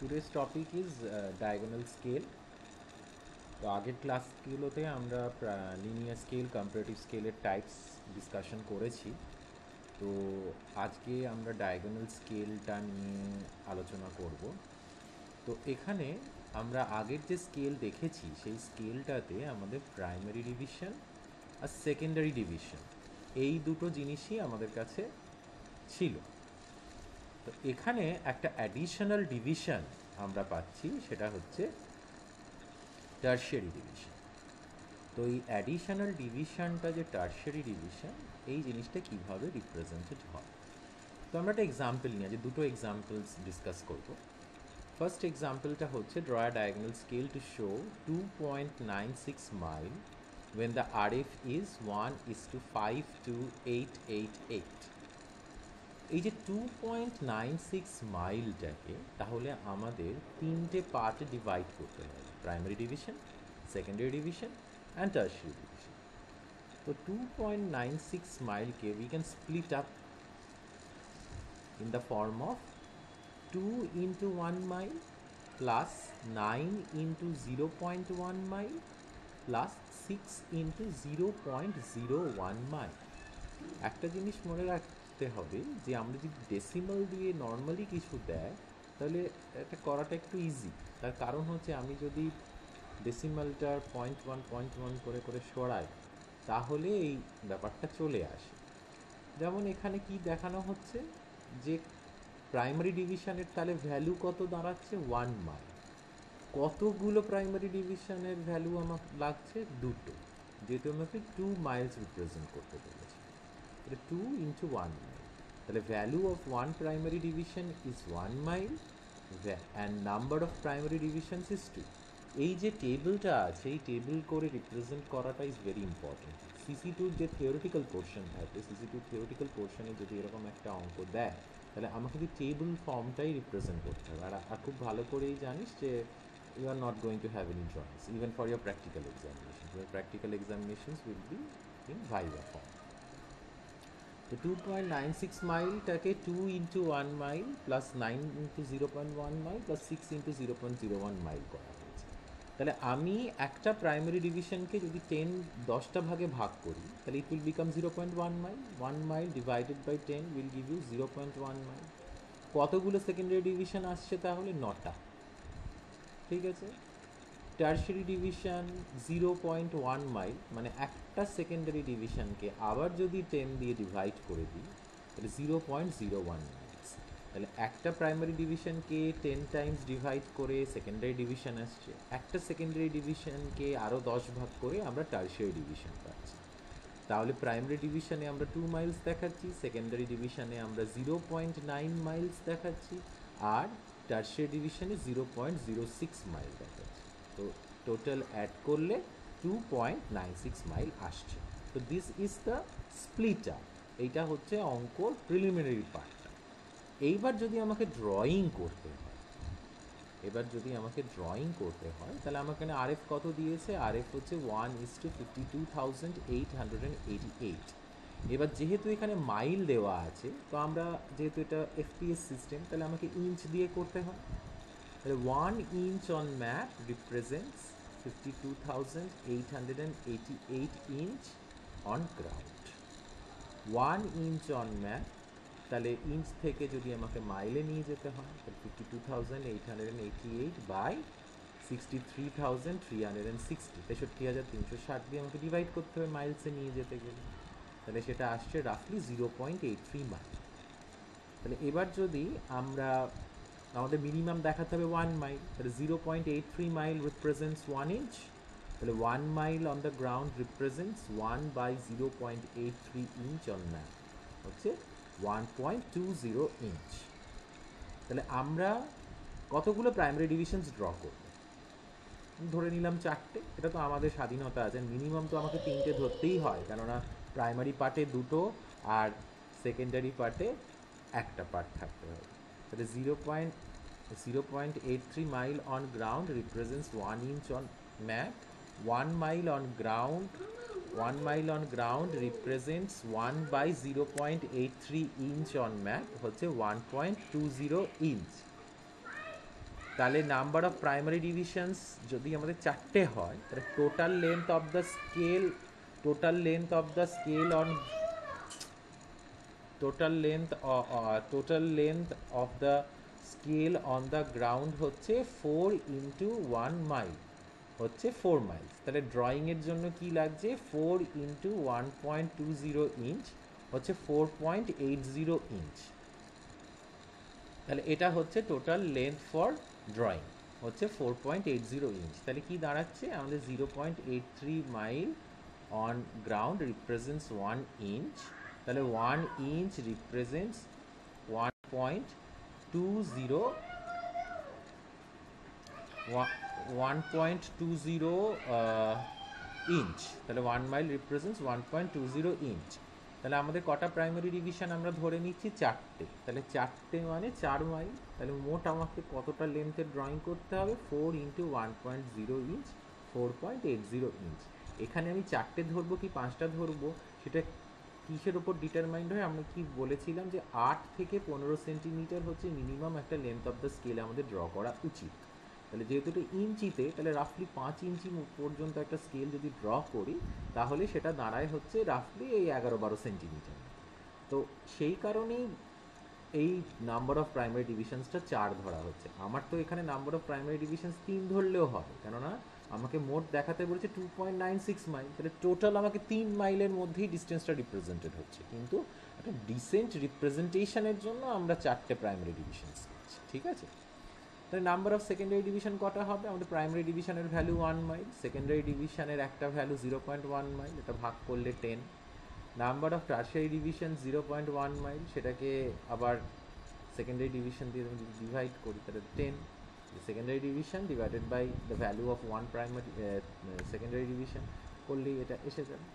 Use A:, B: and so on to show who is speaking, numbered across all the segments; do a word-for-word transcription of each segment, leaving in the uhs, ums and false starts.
A: today's topic is uh, diagonal scale. তো আগের ক্লাসগুলোতে আমরা লিনিয়ার স্কেল কম্পারেটিভ স্কেলের টাইপস ডিসকাশন করেছি। তো আজকে আমরা ডায়াগোনাল স্কেলটা নিয়ে আলোচনা করব। তো এখানে আমরা আগের যে স্কেল দেখেছি সেই স্কেলটাতে আমাদের প্রাইমারি ডিভিশন আর সেকেন্ডারি ডিভিশন এই দুটো জিনিসই আমাদের কাছে ছিল। তো এখানে একটা অ্যাডিশনাল ডিভিশন আমরা পাচ্ছি, সেটা হচ্ছে টার্শিয়ারি ডিভিশন। তো এই অ্যাডিশনাল ডিভিশনটা যে টার্শিয়ারি ডিভিশন, এই জিনিসটা কীভাবে রিপ্রেজেন্টেড হয়। তো আমরা একটা এক্সাম্পল নিয়ে যে দুটো এক্সাম্পলস ডিসকাস করব। ফার্স্ট এক্সাম্পলটা হচ্ছে draw a diagonal scale to show two point nine six mile when the R F is one is to five to eight eight eight। এই যে টু পয়েন্ট নাইন সিক্স মাইলটাকে তাহলে আমাদের তিনটে পার্টে ডিভাইড করতে হবে, primary division, secondary division and tertiary division. তো টু পয়েন্ট নাইন সিক্স মাইলকে we can split up in the form of two into one mile plus nine into zero point one mile plus six into zero point zero one mile। একটা জিনিস মনে রাখতে হবে যে আমরা যদি decimal দিয়ে নর্মালি কিছু দেয় তাহলে এটা করাটা একটু ইজি। তার কারণ হচ্ছে আমি যদি ডেসিমালটার পয়েন্ট ওয়ান পয়েন্ট ওয়ান করে করে সরাই তাহলে এই ব্যাপারটা চলে আসে। যেমন এখানে কি দেখানো হচ্ছে যে প্রাইমারি ডিভিশনের তাহলে ভ্যালু কত দাঁড়াচ্ছে, ওয়ান মাইল। কতগুলো প্রাইমারি ডিভিশনের ভ্যালু আমার লাগছে, দুটো, যেহেতু আমাকে টু মাইলস রিপ্রেজেন্ট করতে বলেছে। এটা টু ইন্টু ওয়ান মাইল, তাহলে value of one primary division is one mile and number of primary divisions is two. এই যে টেবিলটা আছে এই টেবিল করে রিপ্রেজেন্ট করাটা ইজ ভেরি ইম্পর্টেন্ট। সিসি টুর যে থিওরিটিক্যাল পোর্শন থাকে, সিসি টু থিওরিটিক্যাল পোর্শনে যদি এরকম একটা অঙ্ক দেয় তাহলে আমাকে যদি টেবিল ফর্মটাই রিপ্রেজেন্ট করতে হবে। আর আর খুব ভালো করেই জানিস যে you are not going to have any choice even for your practical examinations. Your practical examinations will be in viva form. তো টু পয়েন্ট নাইন সিক্স মাইলটাকে two into one mile plus nine into zero point one mile plus six into zero point zero one mile করা হয়েছে। তাহলে আমি একটা primary ডিভিশনকে যদি ten দশটা ভাগে ভাগ করি তাহলে it will become zero point one mile. One mile divided by ten will give you zero point one mile. কতগুলো সেকেন্ডারি ডিভিশন আসছে তাহলে, নটা। ঠিক আছে। Tertiary division zero point one mile, মানে একটা সেকেন্ডারি ডিভিশনকে আবার যদি টেন দিয়ে ডিভাইড করে দিই তাহলে zero point zero one miles. তাহলে একটা প্রাইমারি ডিভিশনকে টেন টাইমস ডিভাইড করে সেকেন্ডারি ডিভিশন আসছে, একটা সেকেন্ডারি ডিভিশনকে আরও দশ ভাগ করে আমরা টার্শিয়ারি ডিভিশন পাচ্ছি। তাহলে প্রাইমারি ডিভিশনে আমরা টু মাইলস দেখাচ্ছি, সেকেন্ডারি ডিভিশনে আমরা জিরো পয়েন্ট নাইন মাইলস দেখাচ্ছি, আর টার্শিয়ারি ডিভিশনে zero point zero six mile দেখাচ্ছি। তো টোটাল অ্যাড করলে two point nine six mile আসছে। তো this is the split up. এইটা হচ্ছে অঙ্কর প্রিলিমিনারি পার্টটা। এইবার যদি আমাকে ড্রয়িং করতে হয় এবার যদি আমাকে ড্রয়িং করতে হয় তাহলে আমাকে এখানে আর এফ কত দিয়েছে, আর এফ হচ্ছে one is to fifty two thousand eight hundred and eighty eight. এবার যেহেতু এখানে মাইল দেওয়া আছে তো আমরা যেহেতু এটা এফপিএস সিস্টেম তাহলে আমাকে ইঞ্চ দিয়ে করতে হয়। তাহলে one inch on map represents fifty two thousand eight hundred and eighty eight inch on ground. One inch on map, তাহলে ইঞ্চ থেকে যদি আমাকে মাইলে নিয়ে যেতে হয় তাহলে fifty two thousand eight hundred and eighty eight by sixty three thousand three hundred and sixty তেষট্টি হাজার তিনশো ষাট দিয়ে আমাকে ডিভাইড করতে হবে মাইলসে নিয়ে যেতে গেলে। তাহলে সেটা আসছে রাফলি zero point eight three mile. তাহলে এবার যদি আমরা আমাদের মিনিমাম দেখাতে হবে ওয়ান মাইল, তাহলে zero point eight three mile represents one inch. তাহলে one mile on the ground represents one by zero point eight three inch on map, হচ্ছে one point two zero inch. তাহলে আমরা কতগুলো primary divisions draw করব, ধরে নিলাম চারটে। এটা তো আমাদের স্বাধীনতা আছে, মিনিমাম তো আমাকে তিনটে ধরতেই হয়, কেননা প্রাইমারি পার্টে দুটো আর সেকেন্ডারি পার্টে একটা পার্ট থাকতে হবে। তাহলে zero point zero point eight three mile on ground represents one inch on map. One mile on ground one mile on ground represents one by zero point eight three inch on map, হচ্ছে one point two zero inch. তাহলে number of primary divisions যদি আমাদের চারটে হয় তাহলে total length of the scale total length of the scale on total length total length of the scale on the ground হচ্ছে four into one mile হচ্ছে four miles. তাহলে ড্রয়িংয়ের জন্য কি লাগছে, four into one point two zero inch হচ্ছে four point eight zero inch. তাহলে এটা হচ্ছে টোটাল লেন্থ ফর ড্রয়িং হচ্ছে four point eight zero inch. তাহলে কি দাঁড়াচ্ছে আমাদের zero point eight three mile on ground represents one inch. তাহলে one inch represents one point two zero one point two zero inch. তাহলে one mile represents one point two zero inch. তাহলে আমাদের কটা primary division আমরা ধরে নিচ্ছি, চারটে। তাহলে চারটে মানে চার মাইল। তাহলে মোট আমাকে কতটা লেন্থের ড্রয়িং করতে হবে, four into one point zero inch four point eight zero inch. এখানে আমি চারটে ধরবো কি পাঁচটা ধরবো সেটা কিসের ওপর ডিটারমাইন্ড হয়, আমরা কি বলেছিলাম যে আট থেকে পনেরো সেন্টিমিটার হচ্ছে মিনিমাম একটা লেন্থ অফ দ্য স্কেল আমাদের ড্র করা উচিত। তাহলে যেহেতু এটা ইঞ্চিতে, তাহলে রাফলি পাঁচ ইঞ্চি পর্যন্ত একটা স্কেল যদি ড্র করি তাহলে সেটা দাঁড়ায় হচ্ছে রাফলি এই এগারো বারো সেন্টিমিটার। তো সেই কারণেই এই নাম্বার অফ প্রাইমারি ডিভিশনসটা চার ধরা হচ্ছে। আমার তো এখানে নাম্বার অফ প্রাইমারি ডিভিশনস তিন ধরলেও হবে, কেননা আমাকে মোট দেখাতে বলেছে two point nine six mile. তাহলে টোটাল আমাকে তিন মাইলের মধ্যেই ডিস্টেন্সটা রিপ্রেজেন্টেড হচ্ছে, কিন্তু একটা ডিসেন্ট রিপ্রেজেন্টেশনের জন্য আমরা চারটে প্রাইমারি ডিভিশনস নিচ্ছি। ঠিক আছে, তাহলে নাম্বার অফ সেকেন্ডারি ডিভিশন কটা হবে, আমাদের প্রাইমারি ডিভিশনের ভ্যালু ওয়ান মাইল, সেকেন্ডারি ডিভিশনের একটা value zero point one mile, এটা ভাগ করলে ten. Number of tertiary division zero point one mile, সেটাকে আবার সেকেন্ডারি ডিভিশন দিয়ে যদি ডিভাইড করি তাহলে ten. Secondary division divided by the value of one primary secondary division করলেই এটা এসে যাবে।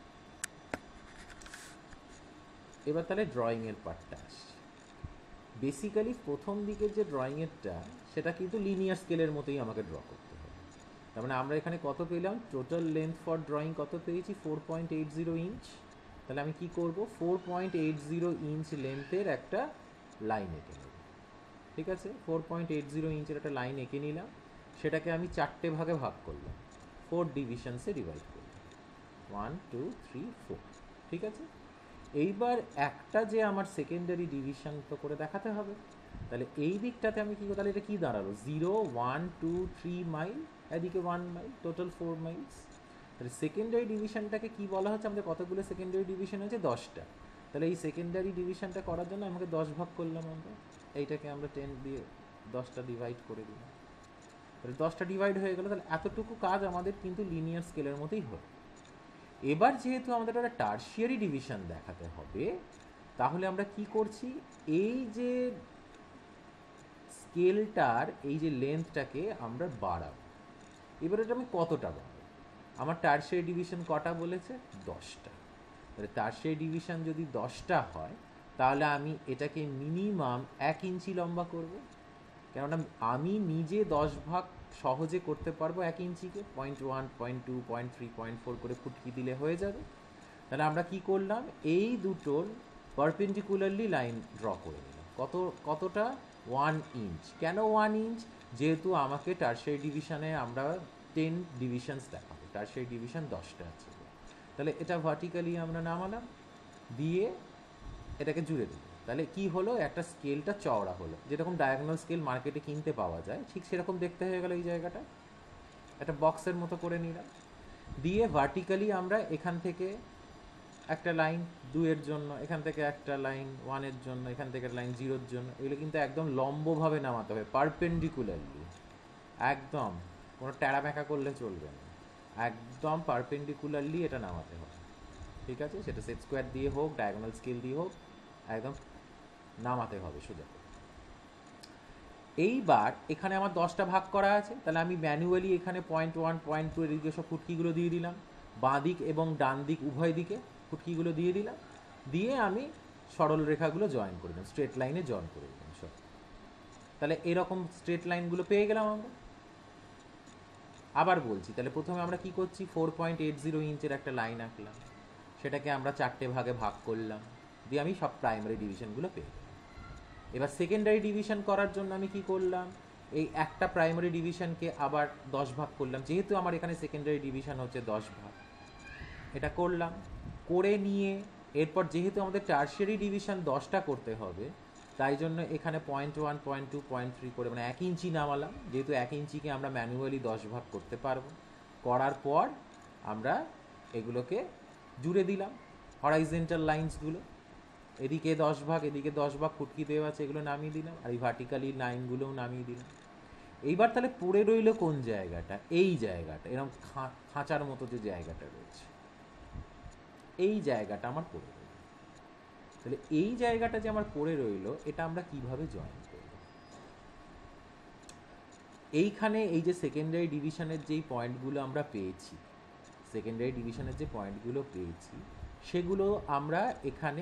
A: এবার তাহলে ড্রয়িংয়ের পার্টটা আসছে। বেসিক্যালি প্রথম দিকের যে ড্রয়িংয়েরটা সেটা কিন্তু লিনিয়ার স্কেলের মতোই আমাকে ড্র করতে হবে। তার মানে আমরা এখানে কত পেলাম, টোটাল লেন্থ ফর ড্রয়িং কত পেয়েছি, four point eight zero inch. তাহলে আমি কি করব, four point eight zero inch লেন্থের একটা লাইন এঁকে নেব। ঠিক আছে, ফোর পয়েন্ট এইট জিরো ইঞ্চের একটা লাইন এঁকে নিলাম, সেটাকে আমি চারটে ভাগে ভাগ করলাম, ফোর ডিভিশনসে ডিভাইড করলাম, ওয়ান টু থ্রি ফোর। ঠিক আছে, এইবার একটা যে আমার সেকেন্ডারি ডিভিশন তো করে দেখাতে হবে। তাহলে এই দিকটাতে আমি কী, তাহলে এটা কী দাঁড়ালো, zero one two three mile, এদিকে one mile, total four miles. তাহলে সেকেন্ডারি ডিভিশনটাকে কী বলা হচ্ছে, আমাদের কতগুলো সেকেন্ডারি ডিভিশন আছে, দশটা। তাহলে এই সেকেন্ডারি ডিভিশনটা করার জন্য আমাকে দশ ভাগ করলাম, আমরা এইটাকে আমরা টেন দিয়ে দশটা ডিভাইড করে দিলাম। তাহলে দশটা ডিভাইড হয়ে গেলো। তাহলে এতটুকু কাজ আমাদের কিন্তু লিনিয়ার স্কেলের মতোই হয়। এবার যেহেতু আমাদের একটা টারশিয়ারি ডিভিশন দেখাতে হবে, তাহলে আমরা কি করছি, এই যে স্কেলটার এই যে লেন্থটাকে আমরা বাড়াবো। এবার এটা আমি কতটা বাড়াবো, আমার টারশিয়ারি ডিভিশন কটা বলেছে, দশটা। তাহলে টারশিয়ারি ডিভিশন যদি দশটা হয় তাহলে আমি এটাকে মিনিমাম এক ইঞ্চি লম্বা করব, কেননা আমি নিজে দশ ভাগ সহজে করতে পারবো এক ইঞ্চিকে, point one point two point three point four করে ফুটকি দিলে হয়ে যাবে। তাহলে আমরা কি করলাম, এই দুটোর পারপেন্ডিকুলারলি লাইন ড্র করে নিলাম। কত কতটা, ওয়ান ইঞ্চ। কেন ওয়ান ইঞ্চ, যেহেতু আমাকে টারশিয়ারি ডিভিশনে আমরা টেন ডিভিশনস দেখাবো, টারশিয়ারি ডিভিশন দশটা আছে। তাহলে এটা ভার্টিক্যালি আমরা নামালাম, দিয়ে এটাকে জুড়ে দিই। তাহলে কি হলো, একটা স্কেলটা চওড়া হলো, যেরকম ডায়াগোনাল স্কেল মার্কেটে কিনতে পাওয়া যায় ঠিক সেরকম দেখতে হয়ে গেল। এই জায়গাটা একটা বক্সের মতো করে নিলাম, দিয়ে ভার্টিক্যালি আমরা এখান থেকে একটা লাইন দুইয়ের জন্য, এখান থেকে একটা লাইন ওয়ানের জন্য, এখান থেকে লাইন জিরোর জন্য, এগুলো কিন্তু একদম লম্বভাবে নামাতে হবে, পারপেন্ডিকুলারলি, একদম কোনো ট্যাড়া ব্যাঁকা করলে চলবে না, একদম পারপেন্ডিকুলারলি এটা নামাতে হবে। ঠিক আছে, সেটা সেট স্কোয়ার দিয়ে হোক, ডায়াগোনাল স্কেল দিয়ে হোক, একদম নামাতে হবে সোজা। এইবার এখানে আমার দশটা ভাগ করা আছে, তাহলে আমি ম্যানুয়ালি এখানে পয়েন্ট ওয়ান পয়েন্ট টু এদিকে সব ফুটকিগুলো দিয়ে দিলাম, বাঁ দিক এবং ডান দিক উভয় দিকে ফুটকিগুলো দিয়ে দিলাম, দিয়ে আমি সরল রেখাগুলো জয়েন করে দিলাম, স্ট্রেট লাইনে জয়েন করে দিলাম সব। তাহলে এরকম স্ট্রেট লাইনগুলো পেয়ে গেলাম আমরা। আবার বলছি, তাহলে প্রথমে আমরা কি করছি, ফোর পয়েন্ট এইট জিরো ইঞ্চের একটা লাইন আঁকলাম, সেটাকে আমরা চারটে ভাগে ভাগ করলাম, দিয়ে আমি সব প্রাইমারি ডিভিশনগুলো পেয়ে গেলাম। এবার সেকেন্ডারি ডিভিশন করার জন্য আমি কি করলাম, এই একটা প্রাইমারি ডিভিশনকে আবার দশ ভাগ করলাম, যেহেতু আমার এখানে সেকেন্ডারি ডিভিশন হচ্ছে দশ ভাগ, এটা করলাম। করে নিয়ে এরপর যেহেতু আমাদের টার্সিয়ারি ডিভিশন দশটা করতে হবে, তাই জন্য এখানে point one point two point three করে মানে এক ইঞ্চি নামালাম, যেহেতু এক ইঞ্চিকে আমরা ম্যানুয়ালি দশ ভাগ করতে পারবো। করার পর আমরা এগুলোকে জুড়ে দিলাম, হরাইজেন্টাল লাইন্সগুলো, এদিকে দশ ভাগ এদিকে দশ ভাগ ফুটকি দেওয়া আছে, এগুলো নামিয়ে দিলাম, আর এই ভার্টিক্যালি লাইনগুলোও নামিয়ে দিলাম। এইবার তাহলে পড়ে রইল কোন জায়গাটা? এই জায়গাটা, এরকম খাঁচার মতো যে জায়গাটা রয়েছে, এই জায়গাটা আমার পড়ে রইল। তাহলে এই জায়গাটা যে আমার পড়ে রইল, এটা আমরা কিভাবে জয়েন করব? এইখানে এই যে সেকেন্ডারি ডিভিশনের যেই পয়েন্টগুলো আমরা পেয়েছি, সেকেন্ডারি ডিভিশনের যে পয়েন্টগুলো পেয়েছি সেগুলো আমরা এখানে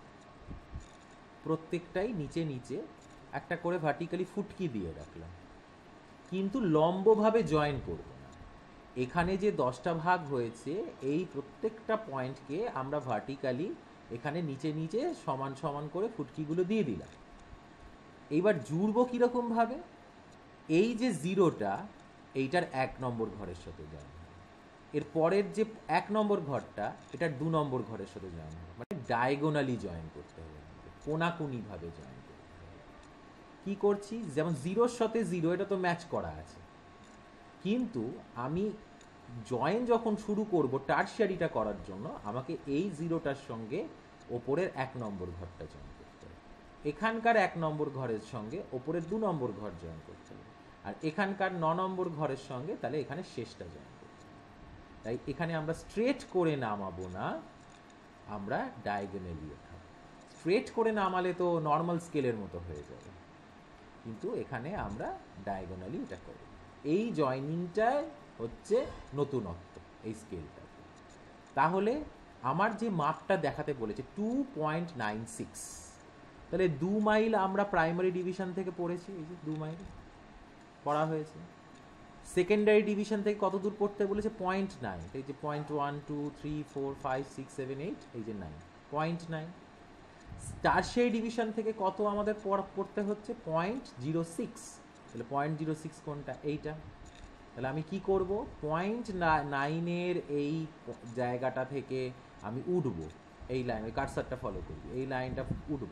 A: প্রত্যেকটাই নিচে নিচে একটা করে ভার্টিক্যালি ফুটকি দিয়ে রাখলাম, কিন্তু লম্বভাবে জয়েন করব না। এখানে যে দশটা ভাগ হয়েছে, এই প্রত্যেকটা পয়েন্টকে আমরা ভার্টিক্যালি এখানে নিচে নিচে সমান সমান করে ফুটকিগুলো দিয়ে দিলাম। এইবার জুড়বো কীরকমভাবে? এই যে জিরোটা, এইটার এক নম্বর ঘরের সাথে জয়েন হবে, এর পরের যে এক নম্বর ঘরটা, এটার দু নম্বর ঘরের সাথে জয়েন হবে, মানে ডায়াগোনালি জয়েন করতে হবে, কোনাকুনিভাবে জয়েন করতে হবে। কী করছি? যেমন জিরোর সাথে জিরো, এটা তো ম্যাচ করা আছে, কিন্তু আমি জয়েন যখন শুরু করব টার্সিয়ারিটা করার জন্য, আমাকে এই জিরোটার সঙ্গে ওপরের এক নম্বর ঘরটা জয়েন করতে হবে, এখানকার এক নম্বর ঘরের সঙ্গে ওপরের দু নম্বর ঘর জয়েন করতে হবে, আর এখানকার ন নম্বর ঘরের সঙ্গে তাহলে এখানে শেষটা জয়েন করতে হবে। তাই এখানে আমরা স্ট্রেট করে নামাবো না, আমরা ডায়াগোনালি ওঠাবো। স্ট্রেট করে নামালে তো নর্মাল স্কেলের মতো হয়ে যাবে, কিন্তু এখানে আমরা ডায়াগোনালি এটা করব। এই জয়েনিংটাই হচ্ছে নতুনত্ব এই স্কেলটা। তাহলে আমার যে মাপটা দেখাতে বলেছে টু পয়েন্ট নাইন সিক্স, তাহলে দু মাইল আমরা প্রাইমারি ডিভিশন থেকে পড়েছি, এই যে দু মাইল পড়া হয়েছে। সেকেন্ডারি ডিভিশন থেকে কত দূর পড়তে বলেছে? পয়েন্ট নাইন, এই যে point one two three four five six seven eight, এই যে nine, point nine. Tertiary division থেকে কত আমাদের পড়তে হচ্ছে? Point zero six. তাহলে পয়েন্ট জিরো সিক্স কোনটা? এইটা। তাহলে আমি কি করব? পয়েন্ট নাইনের এই জায়গাটা থেকে আমি উঠবো, এই লাইন, ওই কার্সারটা ফলো করবি, এই লাইনটা উঠবো,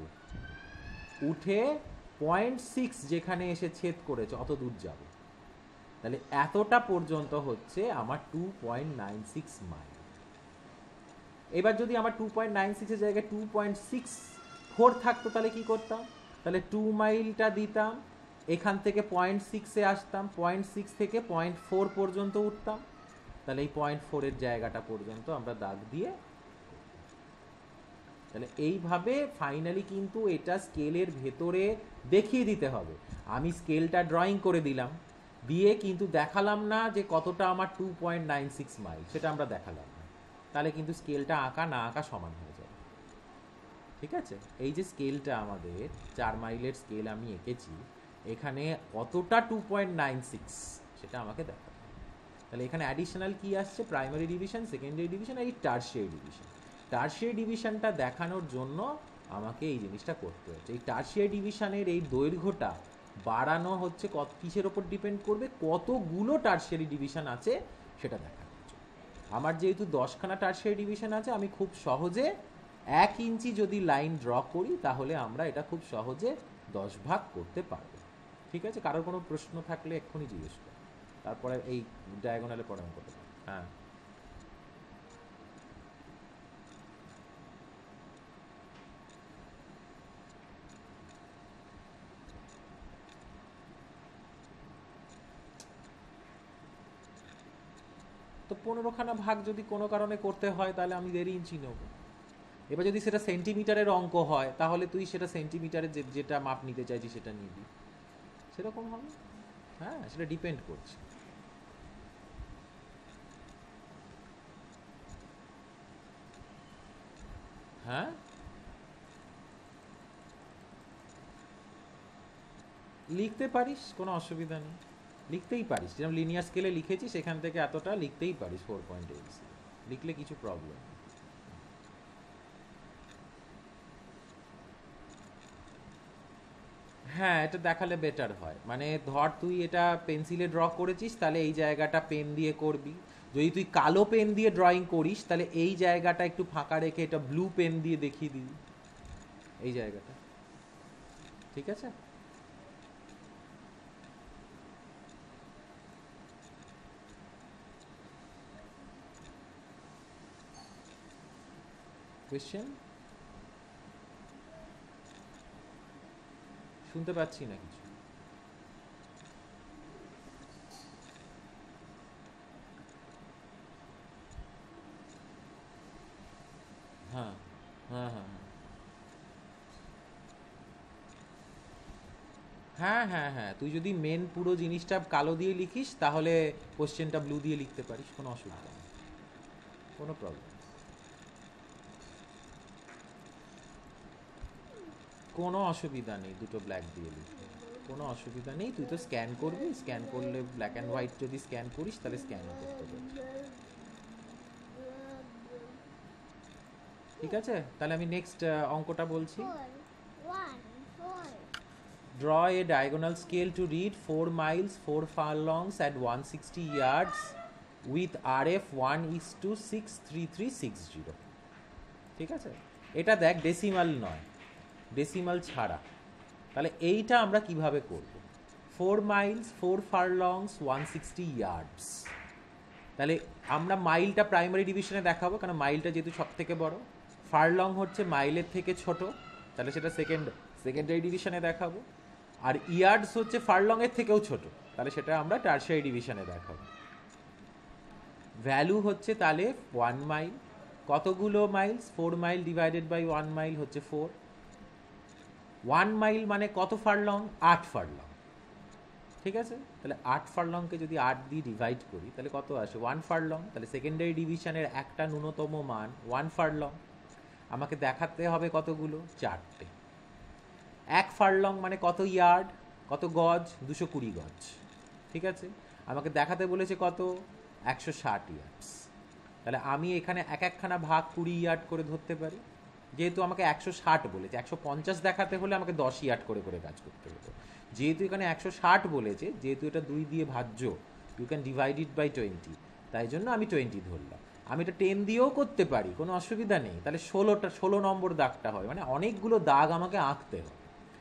A: উঠে পয়েন্ট সিক্স যেখানে এসে ছেদ করেছে অত দূর যাব। তাহলে এতটা পর্যন্ত হচ্ছে আমার two point nine six mile. এবার যদি আমার টু পয়েন্ট নাইন সিক্সের জায়গায় টু পয়েন্ট সিক্স ফোর থাকতো, তাহলে কি করতাম? তাহলে টু মাইলটা দিতাম, এখান থেকে পয়েন্ট সিক্সে আসতাম, পয়েন্ট সিক্স থেকে পয়েন্ট ফোর পর্যন্ত উঠতাম, তাহলে এই পয়েন্ট ফোরের জায়গাটা পর্যন্ত আমরা দাগ দিয়ে, তাহলে এইভাবে ফাইনালি কিন্তু এটা স্কেলের ভেতরে দেখিয়ে দিতে হবে। আমি স্কেলটা ড্রয়িং করে দিলাম, দিয়ে কিন্তু দেখালাম না যে কতটা আমার two point nine six mile, সেটা আমরা দেখালাম না, তাহলে কিন্তু স্কেলটা আঁকা না আঁকা সমান হয়ে যাবে। ঠিক আছে? এই যে স্কেলটা আমাদের চার মাইলের স্কেল আমি এঁকেছি, এখানে কতটা টু পয়েন্ট নাইন সিক্স সেটা আমাকে দেখাতে হবে। তাহলে এখানে অ্যাডিশনাল কি আসছে? প্রাইমারি ডিভিশন, সেকেন্ডারি ডিভিশন, আর এই টারশিয়ারি ডিভিশন। টারশিয়ারি ডিভিশনটা দেখানোর জন্য আমাকে এই জিনিসটা করতে হচ্ছে। এই টারশিয়ারি ডিভিশনের এই দৈর্ঘ্যটা বাড়ানো হচ্ছে কত, কিসের ওপর ডিপেন্ড করবে? কতগুলো টারশিয়ারি ডিভিশন আছে সেটা দেখানোর জন্য। আমার যেহেতু দশখানা টারশিয়ারি ডিভিশন আছে, আমি খুব সহজে এক ইঞ্চি যদি লাইন ড্র করি, তাহলে আমরা এটা খুব সহজে দশ ভাগ করতে পারবো। ঠিক আছে? কারোর কোনো প্রশ্ন থাকলে এক্ষুনি জিজ্ঞেস করো, তারপরে এই ডায়াগোনালে পড়ানো করতে পারো। হ্যাঁ, তো পনেরোখানা ভাগ যদি কোনো কারণে করতে হয়, তাহলে আমি দেড় ইঞ্চি নেব। এবার যদি সেটা সেন্টিমিটারের অঙ্ক হয়, তাহলে তুই সেটা সেন্টিমিটারের যেটা মাপ নিতে চাইছি সেটা নিবি, সেরকম হবে। হ্যাঁ, সেটা ডিপেন্ড করছে। হ্যাঁ, লিখতে পারিস, কোনো অসুবিধা নেই, লিখতেই পারিস। যেরকম লিনিয়ার স্কেলে লিখেছি, সেখান থেকে এতটা লিখতেই পারিস, ফোর পয়েন্ট এইট লিখলে কিছু প্রবলেম নেই। হ্যাঁ, এটা দেখালে বেটার হয়। মানে ধর তুই এটা পেন্সিলে ড্র করেছিস, তাহলে এই জায়গাটা পেন দিয়ে করবি। যদি তুই কালো পেন দিয়ে ড্রয়িং করিস, তাহলে এই জায়গাটা একটু ফাঁকা রেখে এটা ব্লু পেন দিয়ে দেখিয়ে দিবি, এই জায়গাটা। ঠিক আছে? কোয়েশ্চেন? শুনতে পাচ্ছি না কিছু। হ্যাঁ হ্যাঁ হ্যাঁ হ্যাঁ হ্যাঁ হ্যাঁ তুই যদি মেন পুরো জিনিসটা কালো দিয়ে লিখিস, তাহলে কোশ্চেনটা ব্লু দিয়ে লিখতে পারিস, কোনো অসুবিধা নেই, কোনো প্রবলেম, কোনো অসুবিধা নেই দুটো ব্ল্যাক দিয়ে লিখতে, কোনো অসুবিধা নেই। তুই তো স্ক্যান করবি, স্ক্যান করলে ব্ল্যাক অ্যান্ড হোয়াইট যদি স্ক্যান করিস তাহলে স্ক্যানও করতে পারিস। ঠিক আছে, তাহলে আমি নেক্সট অঙ্কটা বলছি। Draw a diagonal scale to read four miles four furlongs at one hundred sixty yards with R F one is to six three three six zero। ঠিক আছে, এটা দেখ ডেসিমাল নয়, ডেসিমাল ছাড়া। তাহলে এইটা আমরা কিভাবে করব? Four miles four furlongs one sixty yards. তাহলে আমরা মাইলটা প্রাইমারি ডিভিশনে দেখাবো, কারণ মাইলটা যেহেতু সব থেকে বড়। ফারলং হচ্ছে মাইলের থেকে ছোট, তাহলে সেটা সেকেন্ড সেকেন্ডারি ডিভিশনে দেখাবো। আর ইয়ার্ডস হচ্ছে ফারলংয়ের থেকেও ছোট, তাহলে সেটা আমরা টারশিয়ারি ডিভিশনে দেখাবো। ভ্যালু হচ্ছে তাহলে ওয়ান মাইল, কতগুলো miles? Four mile divided by one mile হচ্ছে ফোর। ওয়ান মাইল মানে কত ফারলং? আট ফারলং। ঠিক আছে, তাহলে আট ফারলংকে যদি আট দিয়ে ডিভাইড করি তাহলে কত আসে? One furlong. তাহলে সেকেন্ডারি ডিভিশনের একটা ন্যূনতম মান ওয়ান ফারলং। আমাকে দেখাতে হবে কতগুলো? চারটে। এক ফারলং মানে কত ইয়ার্ড, কত গজ? দুশো কুড়ি গজ। ঠিক আছে, আমাকে দেখাতে বলেছে কত? একশো ষাট ইয়ার্ডস। তাহলে আমি এখানে এক একখানা ভাগ কুড়ি ইয়ার্ড করে ধরতে পারি। যেহেতু আমাকে একশো ষাট বলেছে, একশো পঞ্চাশ দেখাতে হলে আমাকে দশ ইয়ার্ড করে করে কাজ করতে হতো। যেহেতু এখানে একশো ষাট বলেছে, যেহেতু এটা দুই দিয়ে ভাজ্য, you can divide it by twenty, তাই জন্য আমি টোয়েন্টি ধরলাম। আমি এটা টেন দিয়েও করতে পারি, কোনো অসুবিধা নেই। তাহলে ষোলোটা ষোলো নম্বর দাগটা হয়, মানে অনেকগুলো দাগ আমাকে আঁকতে হয়।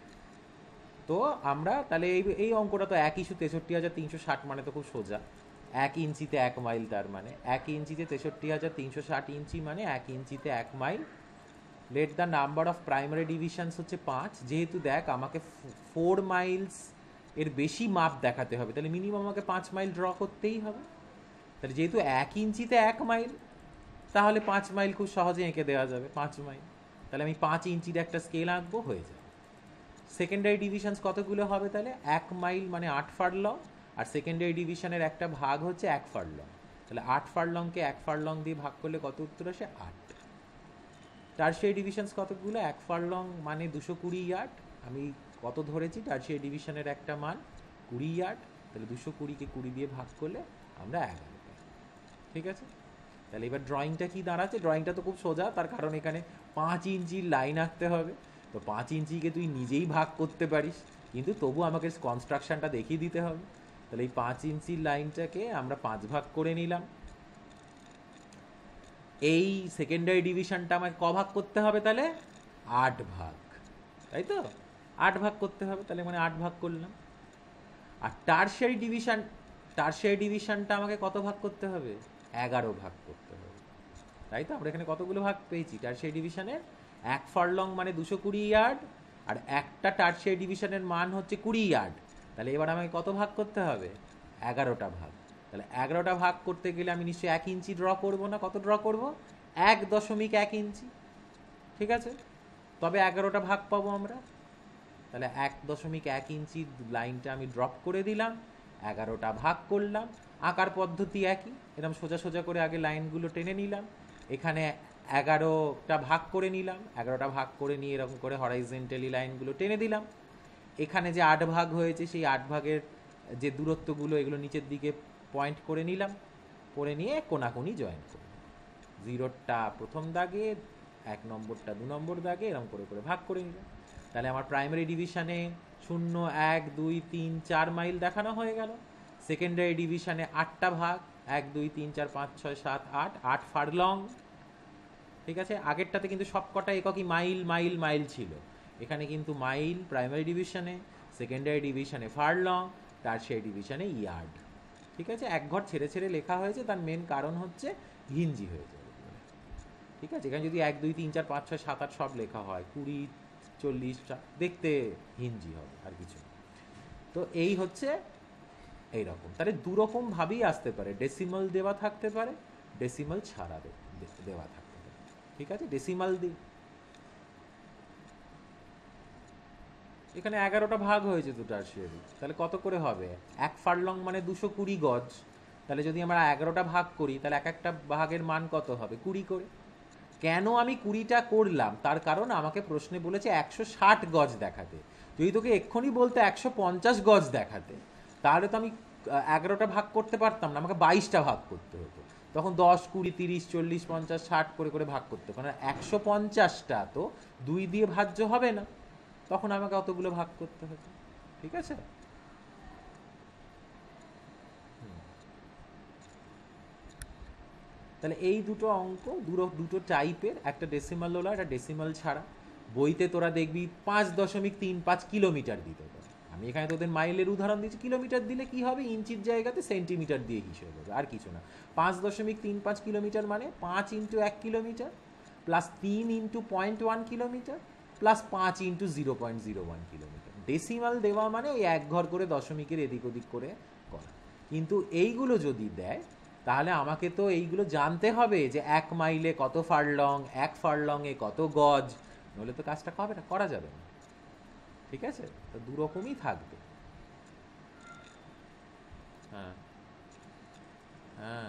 A: তো আমরা তাহলে এই এই অঙ্কটা তো এক ইস্যু তেষট্টি হাজার তিনশো ষাট, মানে তো খুব সোজা। এক ইঞ্চিতে এক মাইল, তার মানে এক ইঞ্চিতে তেষট্টি হাজার তিনশো ষাট ইঞ্চি, মানে এক ইঞ্চিতে এক mile. Let the number of primary divisions হচ্ছে পাঁচ। যেহেতু দেখ আমাকে ফোর মাইলস এর বেশি মাপ দেখাতে হবে, তাহলে মিনিমাম আমাকে পাঁচ মাইল ড্র করতেই হবে। তাহলে যেহেতু এক ইঞ্চিতে এক মাইল, তাহলে পাঁচ মাইল খুব সহজে এঁকে দেওয়া যাবে, পাঁচ মাইল। তাহলে আমি পাঁচ ইঞ্চির একটা স্কেল আঁকবো, হয়ে যাবে। সেকেন্ডারি ডিভিশনস কতগুলো হবে? তাহলে এক মাইল মানে আট ফারলং, আর সেকেন্ডারি ডিভিশনের একটা ভাগ হচ্ছে এক ফারলং। তাহলে আট ফারলংকে এক ফারলং দিয়ে ভাগ করলে কত উত্তর আসে? আট। টারশিয়ারি ডিভিশনস কতগুলো? এক ফারলং মানে দুশো কুড়ি ইয়ার্ড। আমি কত ধরেছি? টারশিয়ারি ডিভিশনের একটা মান কুড়ি ইয়ার্ড, তাহলে দুশো কুড়িকে কুড়ি দিয়ে ভাগ করলে আমরা এগারো পাই। ঠিক আছে, তাহলে এবার ড্রয়িংটা কি দাঁড়াচ্ছে? ড্রয়িংটা তো খুব সোজা, তার কারণ এখানে পাঁচ ইঞ্চির লাইন আঁকতে হবে। তো পাঁচ ইঞ্চিকে তুই নিজেই ভাগ করতে পারিস, কিন্তু তবু আমাকে কনস্ট্রাকশনটা দেখিয়ে দিতে হবে। তাহলে এই পাঁচ ইঞ্চির লাইনটাকে আমরা পাঁচ ভাগ করে নিলাম। এই সেকেন্ডারি ডিভিশনটা আমাকে ক ভাগ করতে হবে? তাহলে আট ভাগ, তাই তো? আট ভাগ করতে হবে, তাহলে মানে আট ভাগ করলাম। আর টারশিয়ারি ডিভিশন, টারশিয়ারি ডিভিশনটা আমাকে কত ভাগ করতে হবে? এগারো ভাগ করতে হবে, তাই তো? আমরা এখানে কতগুলো ভাগ পেয়েছি টারশিয়ারি ডিভিশনের? এক ফারলং মানে দুশো কুড়ি ইয়ার্ড, আর একটা টারশিয়ারি ডিভিশনের মান হচ্ছে কুড়ি ইয়ার্ড। তাহলে এবার আমাকে কত ভাগ করতে হবে? এগারোটা ভাগ। তাহলে এগারোটা ভাগ করতে গেলে আমি নিশ্চয়ই এক ইঞ্চি ড্র করবো না? কত ড্র করব? এক দশমিক এক ইঞ্চি। ঠিক আছে, তবে এগারোটা ভাগ পাবো আমরা। তাহলে এক দশমিক এক ইঞ্চির লাইনটা আমি ড্রপ করে দিলাম, এগারোটা ভাগ করলাম। আঁকার পদ্ধতি একই, এরকম সোজা সোজা করে আগে লাইনগুলো টেনে নিলাম, এখানে এগারোটা ভাগ করে নিলাম, এগারোটা ভাগ করে নিয়ে এরকম করে হরাইজেন্টালি লাইনগুলো টেনে দিলাম। এখানে যে আট ভাগ হয়েছে, সেই আট ভাগের যে দূরত্বগুলো, এগুলো নিচের দিকে পয়েন্ট করে নিলাম, করে নিয়ে কোনাকুনি জয়েন করলাম। জিরোটা প্রথম দাগে, এক নম্বরটা দু নম্বর দাগে, এরকম করে করে ভাগ করে নিলাম। তাহলে আমার প্রাইমারি ডিভিশনে শূন্য এক দুই তিন চার মাইল দেখানো হয়ে গেল, সেকেন্ডারি ডিভিশনে আটটা ভাগ, এক দুই তিন চার পাঁচ ছয় সাত আট, আট ফারলং। ঠিক আছে, আগেরটাতে কিন্তু সবকটা এককই মাইল মাইল মাইল ছিল, এখানে কিন্তু মাইল প্রাইমারি ডিভিশনে, সেকেন্ডারি ডিভিশনে ফারলং, টারশিয়ারি ডিভিশনে ইয়ার্ড। ঠিক আছে, এক ঘর ছেড়ে ছেড়ে লেখা হয়েছে, তার মেন কারণ হচ্ছে ঘিঞ্জি হয়ে যাবে। ঠিক আছে, এখানে যদি এক দুই তিন চার পাঁচ ছয় সাত আট সব লেখা হয়, কুড়ি চল্লিশ দেখতে হিঞ্জি হবে, আর কিছু। তো এই হচ্ছে এইরকম। তাহলে দুরকমভাবেই আসতে পারে, ডেসিমাল দেওয়া থাকতে পারে, ডেসিমাল ছাড়া দেওয়া থাকতে পারে। ঠিক আছে, ডেসিমাল দি এখানে এগারোটা ভাগ হয়েছে তো টারশিয়ারি, তাহলে কত করে হবে? এক ফারলং মানে দুশো কুড়ি গজ, তাহলে যদি আমরা এগারোটা ভাগ করি তাহলে এক একটা ভাগের মান কত হবে? কুড়ি করে। কেন আমি কুড়িটা করলাম? তার কারণ আমাকে প্রশ্নে বলেছে একশো ষাট গজ দেখাতে। যদি তোকে এক্ষুনি বলতে একশো পঞ্চাশ গজ দেখাতে, তাহলে তো আমি এগারোটা ভাগ করতে পারতাম না, আমাকে বাইশটা ভাগ করতে হতো। তখন দশ কুড়ি তিরিশ চল্লিশ পঞ্চাশ ষাট করে করে ভাগ করতে হতো, কারণ একশো পঞ্চাশটা তো দুই দিয়ে ভাজ্য হবে না, তখন আমাকে অতগুলো ভাগ করতে হতো। ঠিক আছে, তাহলে এই দুটো অঙ্ক দুটো দুটো টাইপের, একটা ডেসিমাল হলো, একটা ডেসিমাল ছাড়া। বইতে তোরা দেখবি পাঁচ দশমিক তিন পাঁচ কিলোমিটার দিতে পারে, আমি এখানে তোদের মাইলের উদাহরণ দিচ্ছি। কিলোমিটার দিলে কি হবে? ইঞ্চির জায়গাতে সেন্টিমিটার দিয়ে হিসেব হবে, আর কিছু না। পাঁচ দশমিক তিন পাঁচ কিলোমিটার মানে পাঁচ ইন্টু এক কিলোমিটার প্লাস তিন into point one kilometre plus পাঁচ into zero point zero one kilometre. Decimal দেওয়া মানে ওই এক ঘর করে দশমিকের এদিক ওদিক করে করা। কিন্তু এইগুলো যদি দেয় তাহলে আমাকে তো এইগুলো জানতে হবে যে এক মাইলে কত ফারলং, এক ফারলংয়ে কত গজ, নইলে তো কাজটা হবে না, করা যাবে না। ঠিক আছে, তো দু রকমই থাকবে। হ্যাঁ হ্যাঁ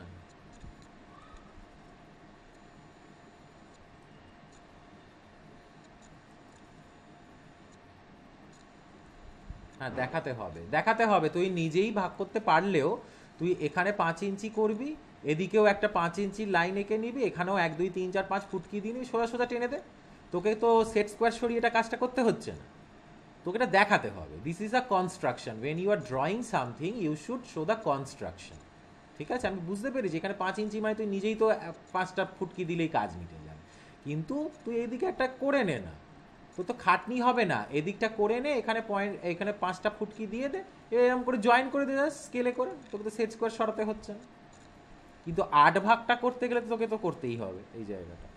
A: হ্যাঁ দেখাতে হবে, দেখাতে হবে। তুই নিজেই ভাগ করতে পারলেও তুই এখানে পাঁচ ইঞ্চি করবি, এদিকেও একটা পাঁচ ইঞ্চির লাইন এঁকে নিবি, এখানেও এক দুই তিন চার পাঁচ ফুটকি দিয়ে নিবি, সোজা সোজা টেনে দে। তোকে তো সেট স্কোয়ার সরিয়ে এটা কাজটা করতে হচ্ছে না, তোকে এটা দেখাতে হবে। This is a construction, when you are drawing something you should show the construction. ঠিক আছে, আমি বুঝতে পেরেছি এখানে পাঁচ ইঞ্চি মানে তুই নিজেই তো পাঁচটা ফুটকি দিলেই কাজ মিটে যাবে, কিন্তু তুই এদিকে একটা করে নে না, তো তো খাটনি হবে না। এদিকটা করে নে, এখানে পয়েন্ট, এখানে পাঁচটা ফুটকি দিয়ে দে, এরকম করে জয়েন করে দে স্কেলে করে, তোকে তো সেট স্কোয়ার সরাতে হচ্ছে না। কিন্তু আট ভাগটা করতে গেলে তোকে তো করতেই হবে এই জায়গাটা।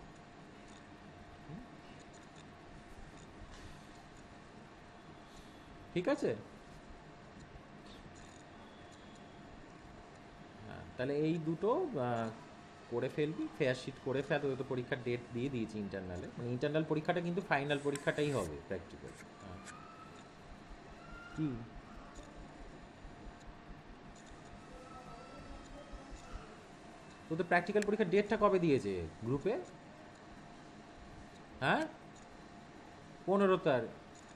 A: ঠিক আছে, হ্যাঁ, তাহলে এই দুটো করে ফেলবি, ফেয়ার শিট করে ফেল। তোদের তো পরীক্ষার ডেট দিয়ে দিয়েছি ইন্টারনালে, মানে ইন্টারনাল পরীক্ষাটা কিন্তু ফাইনাল পরীক্ষাটাই হবে প্র্যাকটিক্যাল। হ্যাঁ, কি তোদের প্র্যাকটিক্যাল পরীক্ষার ডেটটা কবে দিয়েছে গ্রুপে? হ্যাঁ, পনেরো তারিখ,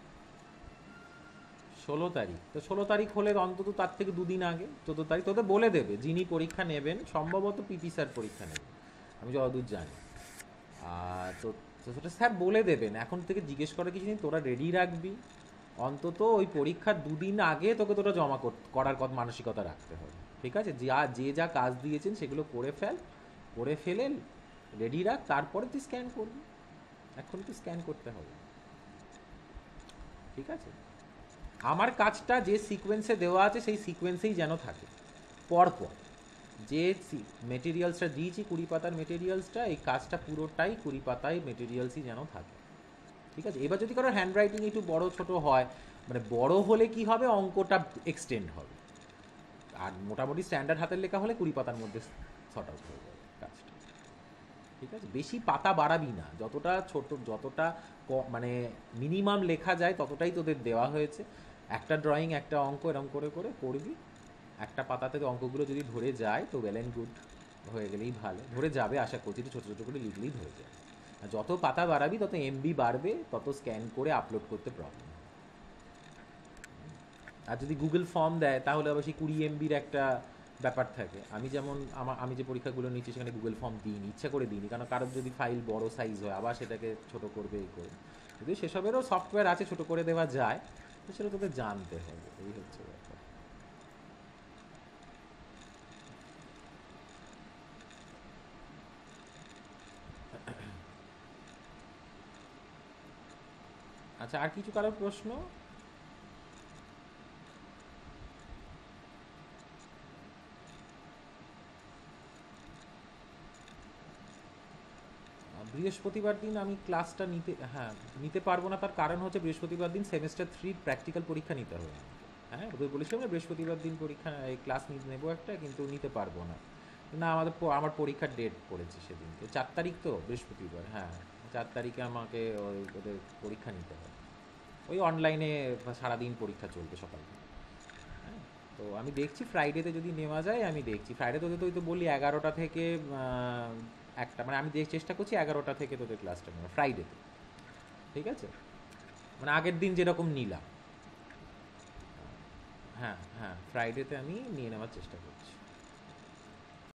A: ষোলো তারিখ। তো ষোলো তারিখ হলে অন্তত তার থেকে দুদিন আগে চোদ্দ তারিখ তোদের বলে দেবে যিনি পরীক্ষা নেবেন, সম্ভবত পিটি স্যার পরীক্ষা নেবেন আমি যতদূর জানি। আর তো সেটা স্যার বলে দেবেন, এখন থেকে জিজ্ঞেস করার কিছু নেই, তোরা রেডি রাখবি। অন্তত ওই পরীক্ষার দুদিন আগে তোকে তোরা জমা করার কথা মানসিকতা রাখতে হবে। ঠিক আছে, যা যে যা কাজ দিয়েছেন সেগুলো করে ফেল, করে ফেলে রেডি রাখ, তারপরে তুই স্ক্যান করবি। এখন তুই স্ক্যান করতে হবে। ঠিক আছে, আমার কাজটা যে সিকোয়েন্সে দেওয়া আছে সেই সিকোয়েন্সেই যেন থাকে পরপর। যে মেটেরিয়ালসটা দিয়েছি কুড়ি পাতার মেটেরিয়ালসটা, এই কাজটা পুরোটাই কুড়ি পাতায় মেটেরিয়ালসই যেন থাকে। ঠিক আছে, এবার যদি কারোর হ্যান্ড রাইটিং একটু বড় ছোট হয়, মানে বড় হলে কি হবে, অঙ্কটা এক্সটেন্ড হবে, আর মোটামুটি স্ট্যান্ডার্ড হাতের লেখা হলে কুড়ি পাতার মধ্যে শর্ট আউট হয়ে যাবে কাজটা। ঠিক আছে, বেশি পাতা বাড়াবি না, যতটা ছোট যতটা মানে মিনিমাম লেখা যায় ততটাই তোদের দেওয়া হয়েছে। একটা ড্রয়িং একটা অঙ্ক এরম করে করে করবি, একটা পাতাতে অঙ্কগুলো যদি ধরে যায় তো ওয়েল অ্যান্ড গুড, হয়ে গেলেই ভালো। ধরে যাবে আশা করছি, ছোটো ছোটো করে লিখলেই ধরে যাবে। আর যত পাতা বাড়াবি তত এমবি বাড়বে, তত স্ক্যান করে আপলোড করতে প্রবলেম। আর যদি গুগল ফর্ম দেয় তাহলে আবার সেই কুড়ি এমবির একটা ব্যাপার থাকে। আমি যেমন আমার আমি যে পরীক্ষাগুলো নিচ্ছি সেখানে গুগল ফর্ম দিইনি, ইচ্ছা করে দিইনি, কারণ কারোর যদি ফাইল বড় সাইজ হয় আবার সেটাকে ছোট করবে এই করে। যদি সেসবেরও সফটওয়্যার আছে, ছোটো করে দেওয়া যায়, তো সেটা তোদের জানতে হবে, এই হচ্ছে ব্যাপার। আচ্ছা, আর কিছু কারোর প্রশ্ন? বৃহস্পতিবার দিন আমি ক্লাসটা নিতে, হ্যাঁ নিতে পারবো না, তার কারণ হচ্ছে বৃহস্পতিবার দিন সেমিস্টার থ্রির প্র্যাকটিক্যাল পরীক্ষা নিতে হবে আমাকে। হ্যাঁ, ওদের বলেছিলাম না বৃহস্পতিবার দিন পরীক্ষা, এই ক্লাস নেবো একটা, কিন্তু নিতে পারবো না। না, আমাদের প- আমার পরীক্ষার ডেট পড়েছে সেদিনকে, চার তারিখ তো বৃহস্পতিবার, হ্যাঁ চার তারিখে আমাকে ওই ওদের পরীক্ষা নিতে হবে। ওই অনলাইনে সারাদিন পরীক্ষা চলবে সকাল থেকে। হ্যাঁ, তো আমি দেখছি ফ্রাইডেতে যদি নেওয়া যায়, আমি দেখছি ফ্রাইডে তোদের তো ওই তো বলি এগারোটা থেকে আহ, একটা, মানে আমি দেখ চেষ্টা করছি এগারোটা থেকে তোদের ক্লাসটা নেওয়া ফ্রাইডেতে। ঠিক আছে, মানে আগের দিন যেরকম নিলাম। হ্যাঁ হ্যাঁ, ফ্রাইডেতে আমি নিয়ে নেওয়ার চেষ্টা করছি।